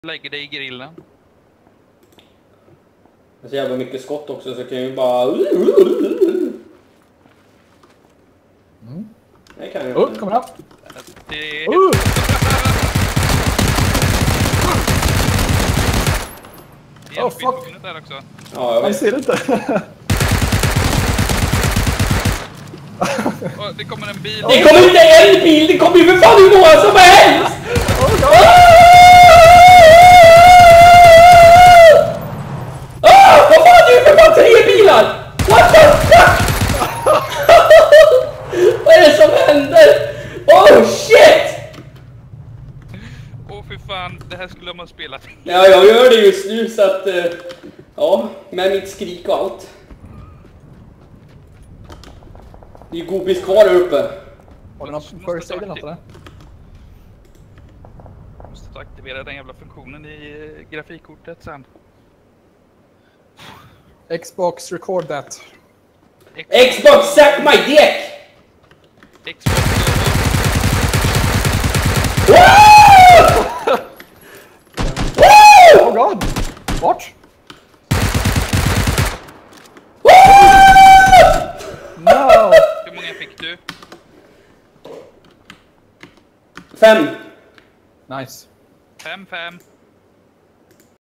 Lägger dig i grillen. Det är så jävla mycket skott också så kan jag ju bara... Det kan jag inte. Kommer han. Det är... Det är fuck. Där också. Ja, jag vet. Jag ser inte. Det kommer en bil. Det kommer inte en bil! Det kommer ju för fan hur många som helst! Vad fan, det är ju för fan 3 bilar! What the fuck? Vad är det som händer? Oh shit! Åh för fan, det här skulle man spela. Ja, jag gör det just nu så att... ja, med mitt skrik och allt. Det är ju godis kvar där uppe. Har du någon first aid eller något eller? Måste aktivera den jävla funktionen i grafikkortet sen. Xbox, record that. Xbox, suck my dick! Xbox. Oh god! Vart? No! Hur många fick du? 5. Nice. 5.